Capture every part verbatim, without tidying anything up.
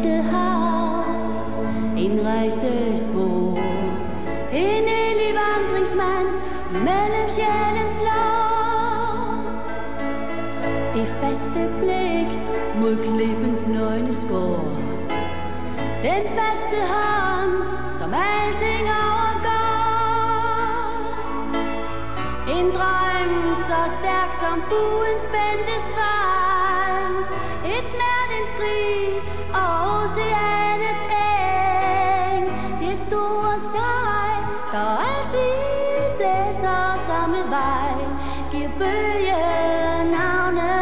faste hav en rejsespor, en hellig vandringsmand mellem sjælens lov. Det faste blik mod klippens nøgne skår, den faste hånd, som alting overgår. En drøm så stærk som buen spændte strand, et smertensskrig og oceanets eng. Det store sejl, der altid blæser samme vej, giver bølgen navne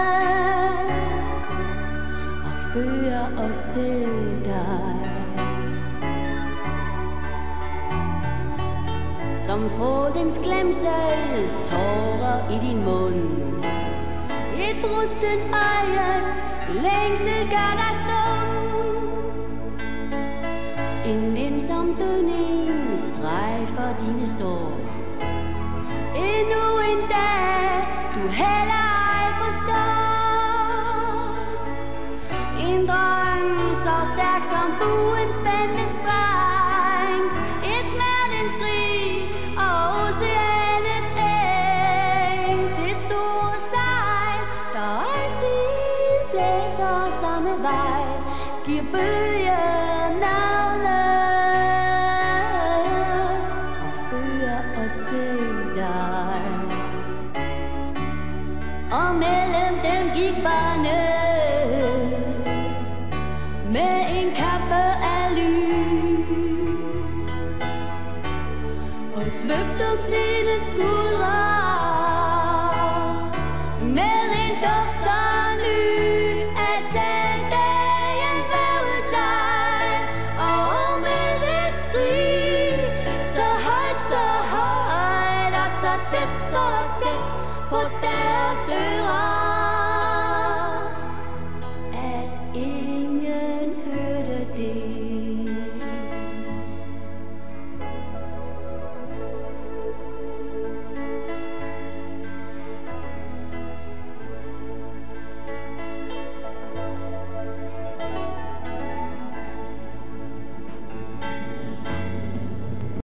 og fører os til dig. Som flodens glemsels tårer i din mund, et brusten øjes længsel gør dig stum. En nænsom dødning strejfer dine sår, endnu en dag du heller ej forstår. En drøm så stærk som buens spændte streng, et smertensskrig og oceanets eng. Det store sejl, der altid blæser samme vej, giver bølgen navne og fører os til dig. Og mellem dem gik barnet med en kappe af lys, og svøbte om sine skud